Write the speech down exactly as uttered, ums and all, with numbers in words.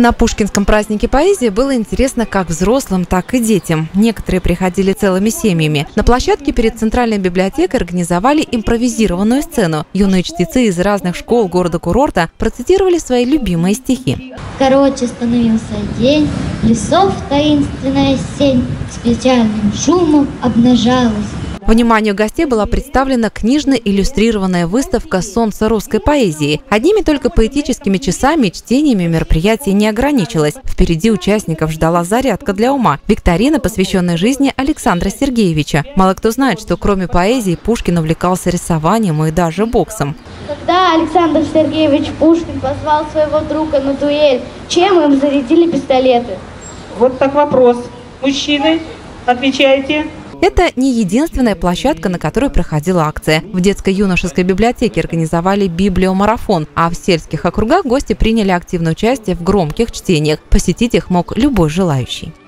На Пушкинском празднике поэзии было интересно как взрослым, так и детям. Некоторые приходили целыми семьями. На площадке перед Центральной библиотекой организовали импровизированную сцену. Юные чтецы из разных школ города-курорта процитировали свои любимые стихи. Короче становился день, лесов таинственная сень с печальным шумом обнажалась. Вниманию гостей была представлена книжно-иллюстрированная выставка «Солнце русской поэзии». Одними только поэтическими часами и чтениями мероприятие не ограничилось. Впереди участников ждала зарядка для ума – викторина, посвященная жизни Александра Сергеевича. Мало кто знает, что кроме поэзии Пушкин увлекался рисованием и даже боксом. Когда Александр Сергеевич Пушкин позвал своего друга на дуэль, чем им зарядили пистолеты? Вот так вопрос. Мужчины, отвечайте. Это не единственная площадка, на которой проходила акция. В детско-юношеской библиотеке организовали библиомарафон, а в сельских округах гости приняли активное участие в громких чтениях. Посетить их мог любой желающий.